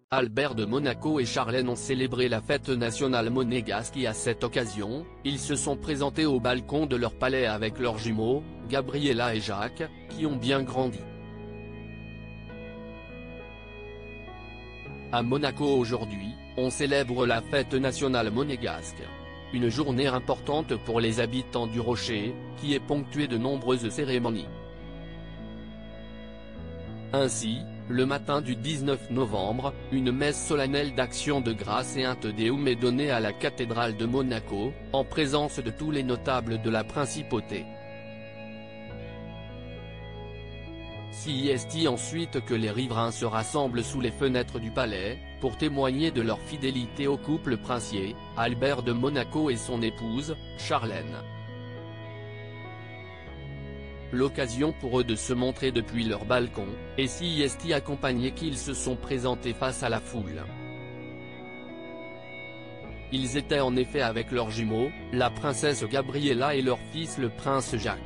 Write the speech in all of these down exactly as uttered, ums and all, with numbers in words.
Albert de Monaco et Charlène ont célébré la fête nationale monégasque et à cette occasion, ils se sont présentés au balcon de leur palais avec leurs jumeaux, Gabriella et Jacques, qui ont bien grandi. À Monaco aujourd'hui, on célèbre la fête nationale monégasque. Une journée importante pour les habitants du Rocher, qui est ponctuée de nombreuses cérémonies. Ainsi, le matin du dix-neuf novembre, une messe solennelle d'action de grâce et un Te Deum est donnée à la cathédrale de Monaco, en présence de tous les notables de la principauté. C'est ensuite que les riverains se rassemblent sous les fenêtres du palais, pour témoigner de leur fidélité au couple princier, Albert de Monaco et son épouse, Charlène. L'occasion pour eux de se montrer depuis leur balcon, et si est accompagné qu'ils se sont présentés face à la foule. Ils étaient en effet avec leurs jumeaux, la princesse Gabriella et leur fils le prince Jacques.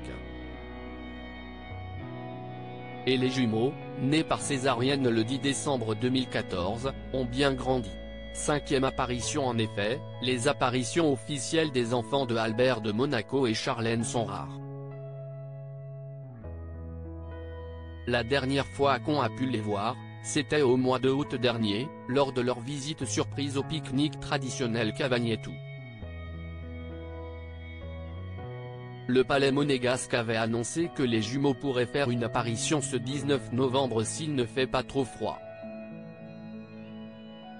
Et les jumeaux, nés par césarienne le dix décembre deux mille quatorze, ont bien grandi. Cinquième apparition en effet, les apparitions officielles des enfants de Albert de Monaco et Charlène sont rares. La dernière fois qu'on a pu les voir, c'était au mois de août dernier, lors de leur visite surprise au pique-nique traditionnel Cavagnetou. Le palais monégasque avait annoncé que les jumeaux pourraient faire une apparition ce dix-neuf novembre s'il ne fait pas trop froid.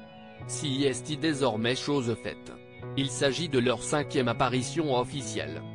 Si est désormais chose faite. Il s'agit de leur cinquième apparition officielle.